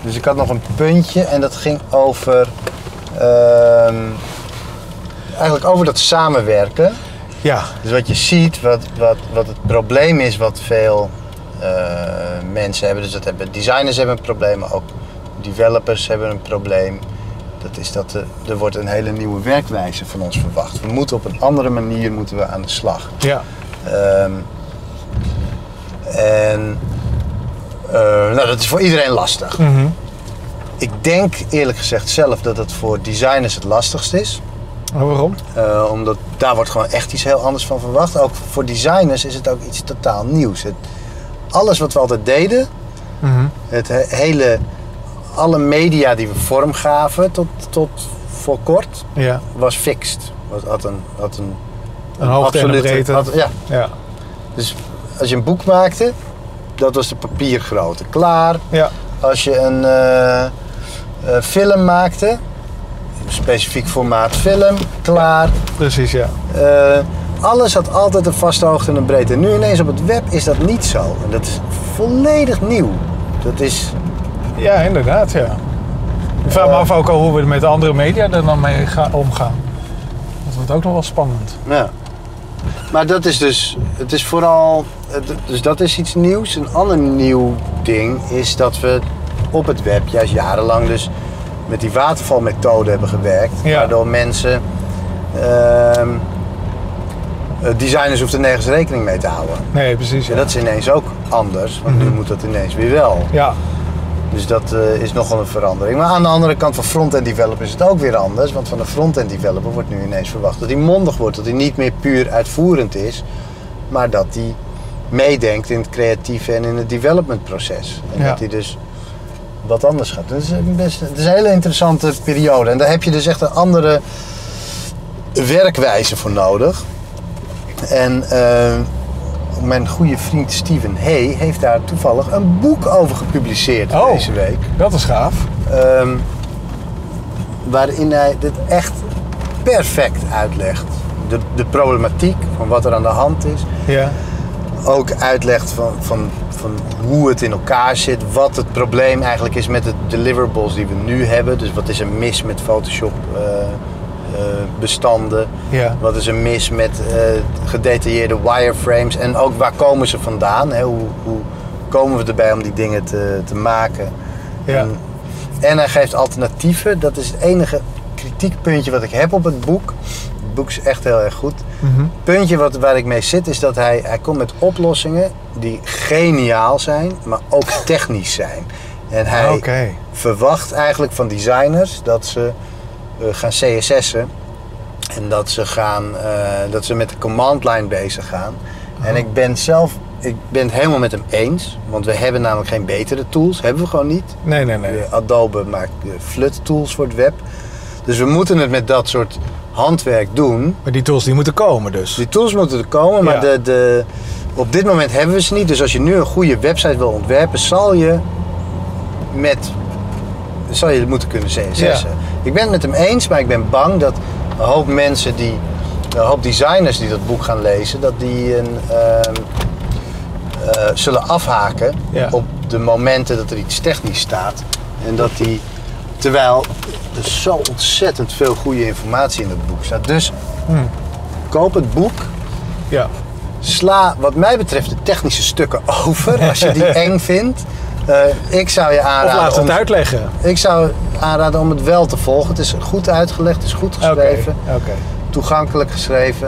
Dus ik had nog een puntje en dat ging over... eigenlijk over dat samenwerken. Ja. Dus wat je ziet, wat het probleem is wat veel mensen hebben. Dus designers hebben een probleem, maar ook developers hebben een probleem. Dat is dat er wordt een hele nieuwe werkwijze van ons verwacht. We moeten op een andere manier aan de slag. Ja. Nou, dat is voor iedereen lastig. Mm-hmm. Ik denk eerlijk gezegd zelf dat het voor designers het lastigst is. Maar waarom? Omdat daar wordt gewoon echt iets heel anders van verwacht. Ook voor designers is het ook iets totaal nieuws. Alles wat we altijd deden, Mm-hmm. alle media die we vormgaven tot voor kort, was fixed. Had een hoogte en een breedte. Ja. Dus als je een boek maakte, dat was de papiergrootte. Klaar. Ja. Als je een film maakte, specifiek formaat film, klaar. Precies, ja. Alles had altijd een vaste hoogte en een breedte. En nu ineens op het web is dat niet zo. En dat is volledig nieuw. Dat is... Ja, inderdaad, ja. Ik vraag me af ook al hoe we met de andere media er dan mee omgaan. Dat wordt ook nog wel spannend. Ja. Maar dat is dus... Het is vooral... Dus dat is iets nieuws. Een ander nieuw ding is dat we op het web juist jarenlang dus met die watervalmethode hebben gewerkt. Ja. Waardoor mensen... designers hoeft er nergens rekening mee te houden. Nee, precies. Ja. En dat is ineens ook anders, want nu moet dat ineens weer wel. Ja. Dus dat is nogal een verandering. Maar aan de andere kant van front-end developer is het ook weer anders. Want van een front-end developer wordt nu ineens verwacht dat hij mondig wordt. Dat hij niet meer puur uitvoerend is, maar dat hij meedenkt in het creatieve en in het developmentproces. En dat hij dus wat anders gaat. Dus het is een hele interessante periode. En daar heb je dus echt een andere werkwijze voor nodig. En mijn goede vriend Steven Hay heeft daar toevallig een boek over gepubliceerd deze week. Dat is gaaf. Waarin hij dit echt perfect uitlegt. De problematiek van wat er aan de hand is. Ja. Ook uitlegt van hoe het in elkaar zit. Wat het probleem eigenlijk is met de deliverables die we nu hebben. Dus wat is er mis met Photoshop bestanden. Ja. Wat is er mis met gedetailleerde wireframes. En ook waar komen ze vandaan. Hè? Hoe komen we erbij om die dingen te maken. Ja. En hij geeft alternatieven. Dat is het enige kritiekpuntje wat ik heb op het boek. Het boek is echt heel erg goed. Mm-hmm. Het puntje waar ik mee zit is dat hij komt met oplossingen die geniaal zijn, maar ook technisch zijn. En hij verwacht eigenlijk van designers dat ze gaan CSS'en en dat ze met de command line bezig gaan. Oh. En ik ben het helemaal met hem eens, want we hebben namelijk geen betere tools, hebben we gewoon niet. Nee. Adobe maakt FLUT tools voor het web. Dus we moeten het met dat soort handwerk doen. Maar die tools die moeten komen dus? Die tools moeten er komen, maar op dit moment hebben we ze niet. Dus als je nu een goede website wil ontwerpen, zal je moeten kunnen CSS'en. Ja. Ik ben het met hem eens, maar ik ben bang dat een hoop designers die dat boek gaan lezen, dat die zullen afhaken op de momenten dat er iets technisch staat. En dat terwijl er zo ontzettend veel goede informatie in het boek staat. Dus koop het boek. Ja. Sla wat mij betreft de technische stukken over als je die eng vindt. Ik zou je aanraden. Of laat het uitleggen. Ik zou aanraden om het wel te volgen. Het is goed uitgelegd, het is goed geschreven. Okay. Toegankelijk geschreven.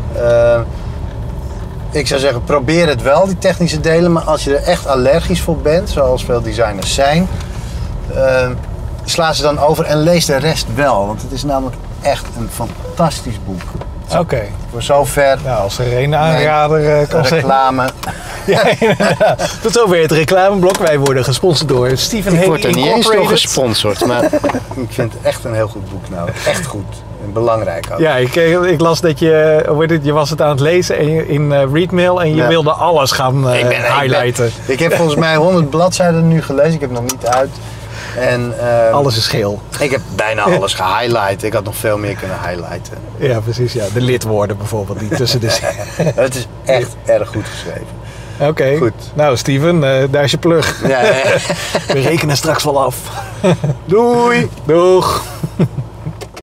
Ik zou zeggen, probeer het wel, die technische delen. Maar als je er echt allergisch voor bent, zoals veel designers zijn, sla ze dan over en lees de rest wel. Want het is namelijk echt een fantastisch boek. Oké. Voor zover. Ja, als er een aanrader kan zijn. Reclame. Ja, inderdaad. Tot zover het reclameblok. Wij worden gesponsord door Steven Hay. Ik word er niet eens door gesponsord, maar ik vind het echt een heel goed boek nou. Echt goed. En belangrijk ook. Ja, ik las dat je was het aan het lezen in Readmail en je wilde alles gaan highlighten. Ik heb volgens mij 100 bladzijden nu gelezen. Ik heb nog niet uit. En, alles is geel. Ik heb bijna alles gehighlight. Ik had nog veel meer kunnen highlighten. Ja, precies. Ja. De lidwoorden bijvoorbeeld die tussen de... Het is echt erg goed geschreven. Oké. Goed. Nou, Steven, daar is je plug. Ja. We rekenen straks wel af. Doei! Doeg!